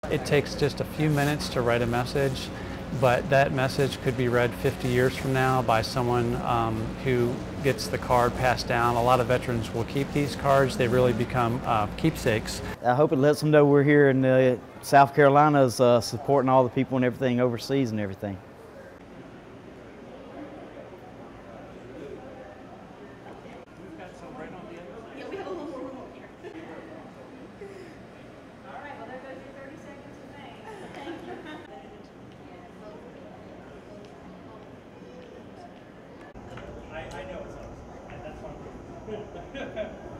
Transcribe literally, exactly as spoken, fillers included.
It takes just a few minutes to write a message, but that message could be read fifty years from now by someone um, who gets the card passed down. A lot of veterans will keep these cards. They really become uh, keepsakes. I hope it lets them know we're here in uh, South Carolina, is uh, supporting all the people and everything overseas and everything. I, I know it's us. That's fine.